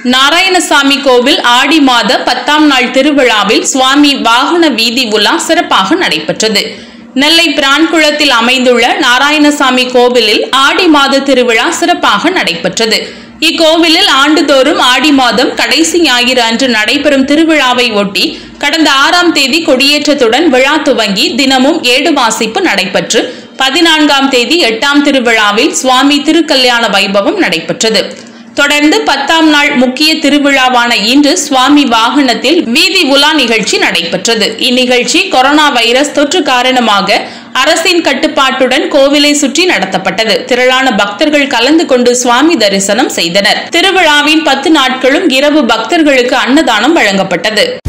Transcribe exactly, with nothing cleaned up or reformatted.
நாராயணசாமி கோவில் ஆடி மாத பத்தாம் நாள் திருவிழாவில் சுவாமி வாகன வீதி உலா சிறப்பாக நடைபெற்றது. நெல்லை பிரான்குளத்தில் அமைந்துள்ள நாராயணசாமி கோவிலில் ஆடி மாத திருவிழா சிறப்பாக நடைபெற்றது. இக்கோவிலில் ஆண்டுதோறும் ஆடி மாதம் கடைசி ஞாயிறு அன்று நடைபெறும் திருவிழாவை ஒட்டி கடந்த ஆறாம் தேதி கொடியேற்றத்துடன் விழா துவங்கி தினமும் ஏடு வாசிப்பு நடைபெற்று பதினான்காம் தேதி எட்டாம் திருவிழாவில் சுவாமி திருக்கல்யாண வைபவம் நடைபெற்றது. தொடர்ந்து பத்தாம் நாள் முக்கிய திருவிழாவான இன்று சுவாமி வாகனத்தில் வீதி உலா நிகழ்ச்சி நடைபெற்றது. இந்நிகழ்ச்சி கொரோனா வைரஸ் தொற்று காரணமாக அரசின் கட்டுப்பாட்டுடன் கோவிலை சுற்றி நடத்தப்பட்டது. திரளான பக்தர்கள் கலந்து கொண்டு சுவாமி தரிசனம் செய்தனர். திருவிழாவின் பத்து நாட்களும் இரவு பக்தர்களுக்கு அன்னதானம் வழங்கப்பட்டது.